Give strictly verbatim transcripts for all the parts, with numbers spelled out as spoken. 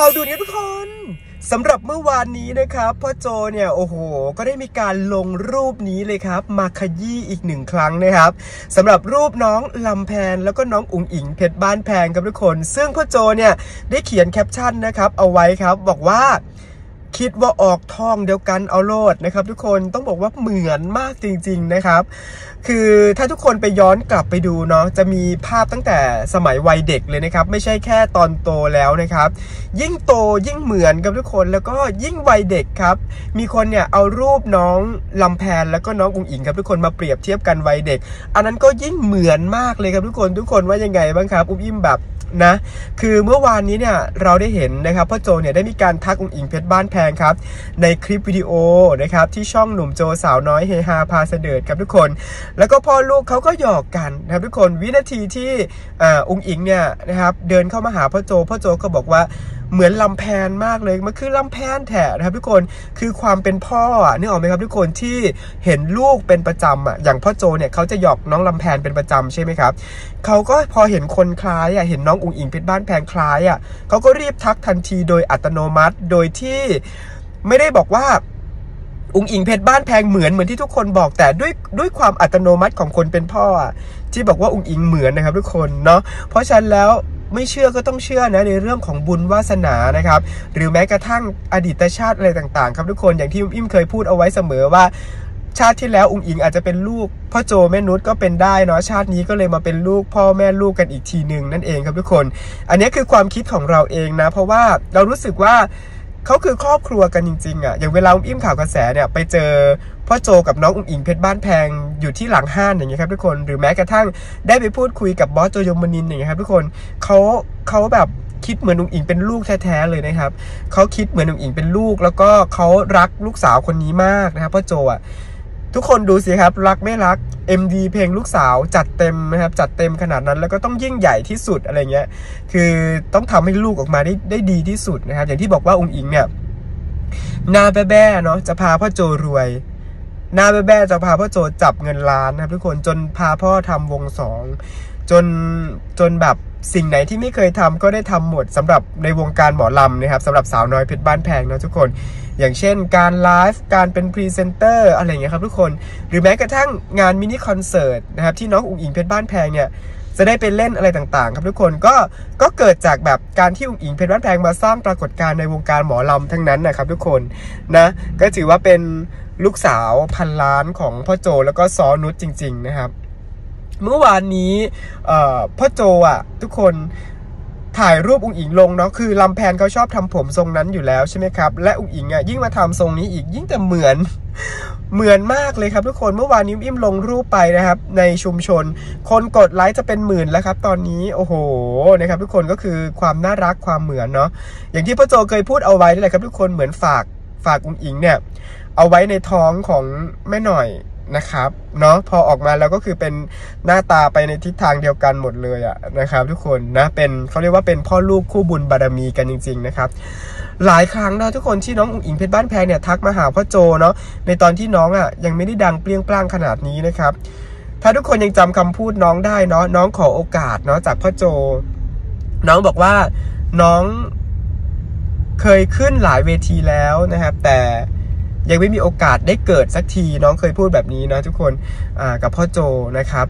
าวด่วนครับทุกคนสำหรับเมื่อวานนี้นะครับพ่อโจเนี่ยโอ้โหก็ได้มีการลงรูปนี้เลยครับมาขยี้อีกหนึ่งครั้งนะครับสำหรับรูปน้องลำแพนแล้วก็น้องอุ๋งอิงเพชรบ้านแพงครับทุกคนซึ่งพ่อโจเนี่ยได้เขียนแคปชั่นนะครับเอาไว้ครับบอกว่าคิดว่าออกท่องเดียวกันเอาโลดนะครับทุกคนต้องบอกว่าเหมือนมากจริงๆนะครับคือถ้าทุกคนไปย้อนกลับไปดูเนาะจะมีภาพตั้งแต่สมัยวัยเด็กเลยนะครับไม่ใช่แค่ตอนโตแล้วนะครับยิ่งโตยิ่งเหมือนกับทุกคนแล้วก็ยิ่งวัยเด็กครับมีคนเนี่ยเอารูปน้องลำแพนแล้วก็น้องอุ๋งอิงครับทุกคนมาเปรียบเทียบกันวัยเด็กอันนั้นก็ยิ่งเหมือนมากเลยครับทุกคนทุกคนว่ายังไงบ้างครับอุ้มอิ่มแบบนะคือเมื่อวานนี้เนี่ยเราได้เห็นนะครับพ่อโจเนี่ยได้มีการทักอุ๋งอิงเพชรบ้านแพงครับในคลิปวิดีโอนะครับที่ช่องหนุ่มโจสาวน้อยเฮฮาพาเสด็จครับทุกคนแล้วก็พ่อลูกเขาก็หยอกกันนะครับทุกคนวินาทีที่อุ๋งอิงเนี่ยนะครับเดินเข้ามาหาพ่อโจพ่อโจก็บอกว่าเหมือนลำแพนมากเลยมันคือลำแพนแท้นะครับทุกคนคือความเป็นพ่ออ่ะนึกออกไหมครับทุกคนที่เห็นลูกเป็นประจำอ่ะอย่างพ่อโจเนี่ยเขาจะหยอกน้องลำแพนเป็นประจำใช่ไหมครับเขาก็พอเห็นคนคล้ายอ่ะเห็นน้องอุ๋งอิงเพชรบ้านแพงคล้ายอ่ะเขาก็รีบทักทันทีโดยอัตโนมัติโดยที่ไม่ได้บอกว่าอุ๋งอิงเพชรบ้านแพงเหมือนเหมือนที่ทุกคนบอกแต่ด้วยด้วยความอัตโนมัติของคนเป็นพ่อที่บอกว่าอุ๋งอิงเหมือนนะครับทุกคนเนาะเพราะฉะนั้นแล้วไม่เชื่อก็ต้องเชื่อนะในเรื่องของบุญวาสนานะครับหรือแม้กระทั่งอดีตชาติอะไรต่างๆครับทุกคนอย่างที่อุ้มอิ่มเคยพูดเอาไว้เสมอว่าชาติที่แล้วอุ๋งอิงอาจจะเป็นลูกพ่อโจแม่นุชก็เป็นได้เนาะชาตินี้ก็เลยมาเป็นลูกพ่อแม่ลูกกันอีกทีหนึ่งนั่นเองครับทุกคนอันนี้คือความคิดของเราเองนะเพราะว่าเรารู้สึกว่าเขาคือครอบครัวกันจริงๆอ่ะอย่างเวลาอุ้มอิ่มข่าวกระแสเนี่ยไปเจอพ่อโจกับน้องอุ๋งอิงเพชรบ้านแพงอยู่ที่หลังห้านอย่างเงี้ยครับทุกคนหรือแม้กระทั่งได้ไปพูดคุยกับบอสโจยมนินทร์อย่างเงี้ยครับทุกคนเขาเขาแบบคิดเหมือนอุ๋งอิงเป็นลูกแท้ๆเลยนะครับเขาคิดเหมือนอุ๋งอิงเป็นลูกแล้วก็เขารักลูกสาวคนนี้มากนะครับพ่อโจอ่ะทุกคนดูสิครับรักไม่รัก เอ็ม ดี เพลงลูกสาวจัดเต็มนะครับจัดเต็มขนาดนั้นแล้วก็ต้องยิ่งใหญ่ที่สุดอะไรเงี้ยคือต้องทำให้ลูกออกมาได้ได้ดีที่สุดนะครับอย่างที่บอกว่าอุ๋งอิงเนี่ยหน้าแบ๊ะๆเนาะจะพาพ่อโจรวยหน้าแบ๊ะๆจะพาพ่อโจจับเงินล้านนะครับทุกคนจนพาพ่อทำวงสองจนจนแบบสิ่งไหนที่ไม่เคยทำก็ได้ทำหมดสำหรับในวงการหมอลำนะครับสำหรับสาวน้อยเพชรบ้านแพงนะทุกคนอย่างเช่นการไลฟ์การเป็นพรีเซนเตอร์อะไรอย่างเงี้ยครับทุกคนหรือแม้กระทั่งงานมินิคอนเสิร์ตนะครับที่น้องอุ๋งอิงเพชรบ้านแพงเนี่ยจะได้ไปเล่นอะไรต่างๆครับทุกคนก็ก็เกิดจากแบบการที่อุ๋งอิงเพชรบ้านแพงมาสร้างปรากฏการณ์ในวงการหมอลำทั้งนั้นนะครับทุกคนนะก็ถือว่าเป็นลูกสาวพันล้านของพ่อโจแล้วก็ซ้อนุชจริงๆนะครับเมื่อวานนี้พ่อโจอ่ะทุกคนถ่ายรูปอุ๋งอิงลงเนาะคือลำแพนเขาชอบทำผมทรงนั้นอยู่แล้วใช่ไหมครับและอุ๋งอิงอ่ะยิ่งมาทำทรงนี้อีกยิ่งแต่เหมือนเหมือนมากเลยครับทุกคนเมื่อวานนี้อิ่มลงรูปไปนะครับในชุมชนคนกดไลค์จะเป็นหมื่นแล้วครับตอนนี้โอ้โหนะครับทุกคนก็คือความน่ารักความเหมือนเนาะอย่างที่พ่อโจเคยพูดเอาไว้นี่แหละครับทุกคนเหมือนฝากฝากอุ๋งอิงเนี่ยเอาไว้ในท้องของแม่หน่อยนะครับเนาะพอออกมาแล้วก็คือเป็นหน้าตาไปในทิศทางเดียวกันหมดเลยอะนะครับทุกคนนะเป็นเขาเรียกว่าเป็นพ่อลูกคู่บุญบารมีกันจริงๆนะครับหลายครั้งนะทุกคนที่น้องอุ๋งอิงเพชรบ้านแพงเนี่ยทักมาหาพ่อโจเนาะในตอนที่น้องอะยังไม่ได้ดังเปรี้ยงปร้างขนาดนี้นะครับถ้าทุกคนยังจำคำพูดน้องได้เนาะน้องขอโอกาสเนาะจากพ่อโจน้องบอกว่าน้องเคยขึ้นหลายเวทีแล้วนะครับแต่ยังไม่มีโอกาสได้เกิดสักทีน้องเคยพูดแบบนี้นะทุกคนกับพ่อโจนะครับ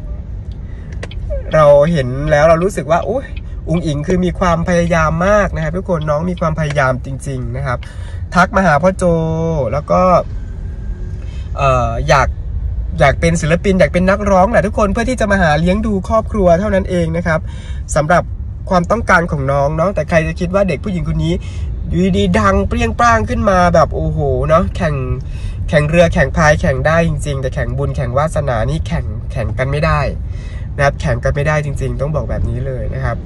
เราเห็นแล้วเรารู้สึกว่าอุ๊ยอุ๋งอิงคือมีความพยายามมากนะครับทุกคนน้องมีความพยายามจริงๆนะครับทักมาหาพ่อโจแล้วก็เอ่ออยากอยากเป็นศิลปินอยากเป็นนักร้องแหละทุกคนเพื่อที่จะมาหาเลี้ยงดูครอบครัวเท่านั้นเองนะครับสำหรับความต้องการของน้องเนาะแต่ใครจะคิดว่าเด็กผู้หญิงคนนี้อยู่ดีดังเปรี้ยงปร้างขึ้นมาแบบโอ้โหเนาะแข่งแข่งเรือแข่งพายแข่งได้จริงๆแต่แข่งบุญแข่งวาสนานี่แข่งแข่งกันไม่ได้นะครับแข่งกันไม่ได้จริงๆต้องบอกแบบนี้เลยนะครับ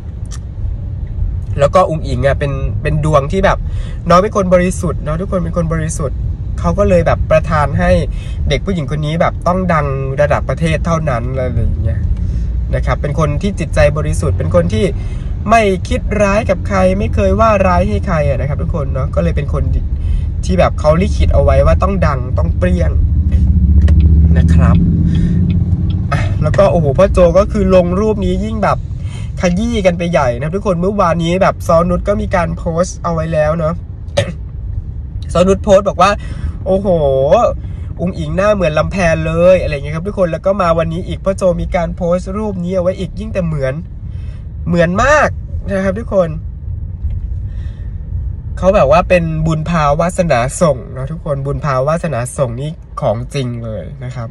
แล้วก็อุ๋งอิงอ่ะเป็นเป็นดวงที่แบบน้องเป็นคนบริสุทธิ์เนาะทุกคนเป็นคนบริสุทธิ์เขาก็เลยแบบประทานให้เด็กผู้หญิงคนนี้แบบต้องดังระดับประเทศเท่านั้นอะไรอย่างเงี้ยนะครับเป็นคนที่จิตใจบริสุทธิ์เป็นคนที่ไม่คิดร้ายกับใครไม่เคยว่าร้ายให้ใครนะครับทุกคนเนาะก็เลยเป็นคนที่แบบเขาลิขิตเอาไว้ว่าต้องดังต้องเปรี้ยงนะครับแล้วก็โอ้โหพ่อโจก็คือลงรูปนี้ยิ่งแบบขยี้กันไปใหญ่นะครับทุกคนเมื่อวานนี้แบบซอนุชก็มีการโพสต์เอาไว้แล้วเนาะ ซอนุชโพสต์บอกว่าโอ้โหอุ๋งอิงหน้าเหมือนลำแพนเลยอะไรเงี้ยครับทุกคนแล้วก็มาวันนี้อีกพ่อโจมีการโพสต์รูปนี้เอาไว้อีกยิ่งแต่เหมือนเหมือนมากนะครับทุกคนเขาแบบว่าเป็นบุญพาวาสนาส่งนะทุกคนบุญพาวาสนาส่งนี่ของจริงเลยนะครับ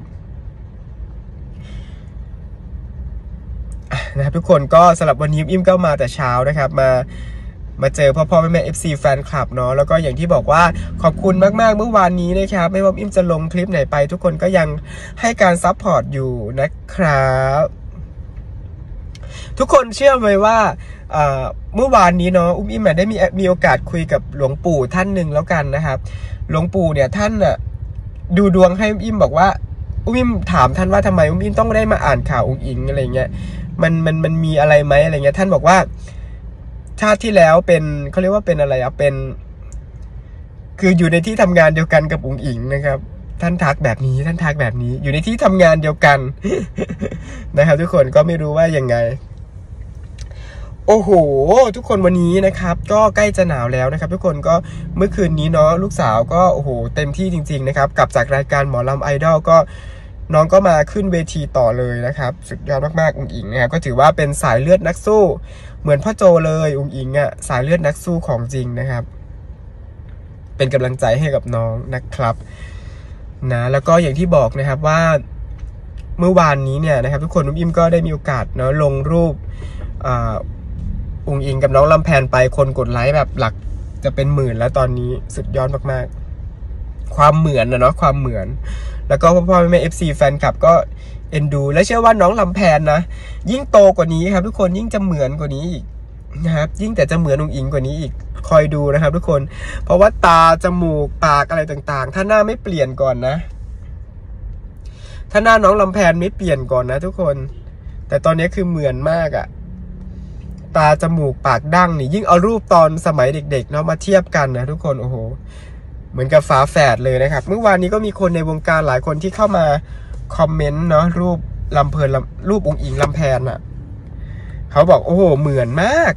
นะครับทุกคนก็สำหรับวันนี้อิ่มก็มาแต่เช้านะครับมามาเจอพ่อพ่อแม่แม่ เอฟ ซี แฟนคลับเนาะแล้วก็อย่างที่บอกว่าขอบคุณมากๆเมื่อวานนี้นะครับไม่ว่าอิ่มจะลงคลิปไหนไปทุกคนก็ยังให้การซัพพอร์ตอยู่นะครับทุกคนเชื่อไหมว่าเมื่อวานนี้เนาะอุ้มอิ่มได้มีมีโอกาสคุยกับหลวงปู่ท่านหนึ่งแล้วกันนะครับหลวงปู่เนี่ยท่านน่ะดูดวงให้อุ้มอิ่มบอกว่าอุ้มอิ่มถามท่านว่าทำไมอุ้มอิ่มต้องได้มาอ่านข่าวอุ้งอิงอะไรเงี้ยมันมันมันมีอะไรไหมอะไรเงี้ยท่านบอกว่าชาติที่แล้วเป็นเขาเรียกว่าเป็นอะไรอ่ะเป็นคืออยู่ในที่ทำงานเดียวกันกับอุ้งอิงนะครับท่านทักแบบนี้ท่านทักแบบนี้อยู่ในที่ทำงานเดียวกัน นะครับทุกคนก็ไม่รู้ว่ายังไงโอ้โหทุกคนวันนี้นะครับก็ใกล้จะหนาวแล้วนะครับทุกคนก็เมื่อคืนนี้เนาะลูกสาวก็โอ้โหเต็มที่จริงๆนะครับกลับจากรายการหมอลำไอดอลก็น้องก็มาขึ้นเวทีต่อเลยนะครับสุดยอดมากๆอุ๋งอิงนะครับก็ถือว่าเป็นสายเลือดนักสู้เหมือนพ่อโจเลยอุ๋งอิงอ่ะสายเลือดนักสู้ของจริงนะครับเป็นกำลังใจให้กับน้องนะครับนะแล้วก็อย่างที่บอกนะครับว่าเมื่อวานนี้เนี่ยนะครับทุกคนอุ้มอิมก็ได้มีโอกาสเนาะลงรูปอ่าอุ๋งอิงกับน้องลำแพนไปคนกดไลค์แบบหลักจะเป็นหมื่นแล้วตอนนี้สุดยอดมากๆความเหมือนนะเนาะความเหมือนแล้วก็พ่อพ่อแม่ เอฟ ซี แฟนคลับก็เอ็นดูและเชื่อว่าน้องลำแพนนะยิ่งโตกว่านี้ครับทุกคนยิ่งจะเหมือนกว่านี้อีกนะครับยิ่งแต่จะเหมือนอุ๋งอิงกว่านี้อีกคอยดูนะครับทุกคนเพราะว่าตาจมูกปากอะไรต่างๆถ้าหน้าไม่เปลี่ยนก่อนนะถ้าหน้าน้องลำแพนไม่เปลี่ยนก่อนนะทุกคนแต่ตอนนี้คือเหมือนมากอะตาจมูกปากดั้งนี่ยิ่งเอารูปตอนสมัยเด็กๆเนาะมาเทียบกันนะทุกคนโอ้โหเหมือนกับฝาแฝดเลยนะครับเมื่อวานนี้ก็มีคนในวงการหลายคนที่เข้ามาคอมเมนต์เนาะรูปลำเพลินรูปอุ๋งอิงลำแพนอ่ะเขาบอกโอ้โหเหมือนมาก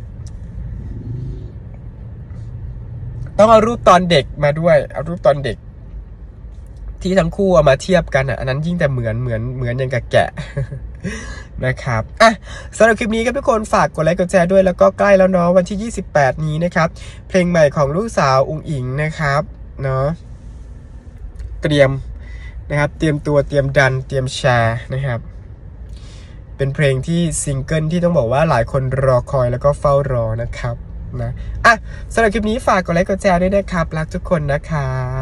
ต้องเอารูปตอนเด็กมาด้วยเอารูปตอนเด็กที่ทั้งคู่เอามาเทียบกันอ่ะอันนั้นยิ่งแต่เหมือนเหมือนเหมือนอย่างกับแกะ นะครับอ่ะสำหรับคลิปนี้ครับทุกคนฝากกดไลค์กดแชร์ด้วยแล้วก็ใกล้แล้วเนาะวันที่ยี่สิบแปดนี้นะครับเพลงใหม่ของลูกสาวอุ๋งอิงนะครับเนาะเตรียมนะครับเตรียมตัวเตรียมดันเตรียมแชร์นะครับเป็นเพลงที่ซิงเกิลที่ต้องบอกว่าหลายคนรอคอยแล้วก็เฝ้ารอนะครับนะอ่ะสำหรับคลิปนี้ฝากกดไลค์กดแชร์ด้วยนะครับรักทุกคนนะครับ